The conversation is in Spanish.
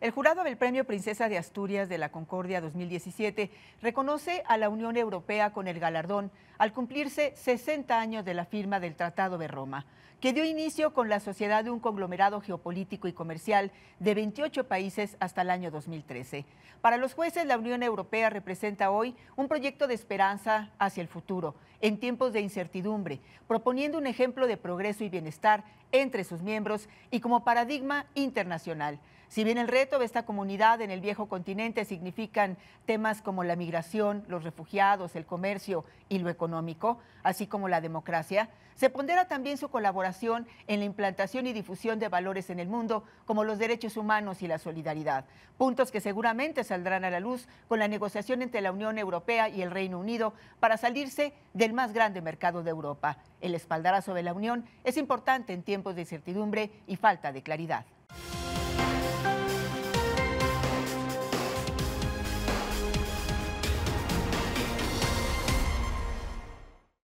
El jurado del Premio Princesa de Asturias de la Concordia 2017 reconoce a la Unión Europea con el galardón al cumplirse 60 años de la firma del Tratado de Roma, que dio inicio con la sociedad de un conglomerado geopolítico y comercial de 28 países hasta el año 2013. Para los jueces, la Unión Europea representa hoy un proyecto de esperanza hacia el futuro, en tiempos de incertidumbre, proponiendo un ejemplo de progreso y bienestar entre sus miembros y como paradigma internacional. Si bien el reto de esta comunidad en el viejo continente significan temas como la migración, los refugiados, el comercio y lo económico, así como la democracia, se pondera también su colaboración en la implantación y difusión de valores en el mundo, como los derechos humanos y la solidaridad, puntos que seguramente saldrán a la luz con la negociación entre la Unión Europea y el Reino Unido para salirse del más grande mercado de Europa. El espaldarazo de la Unión es importante en tiempos de incertidumbre y falta de claridad.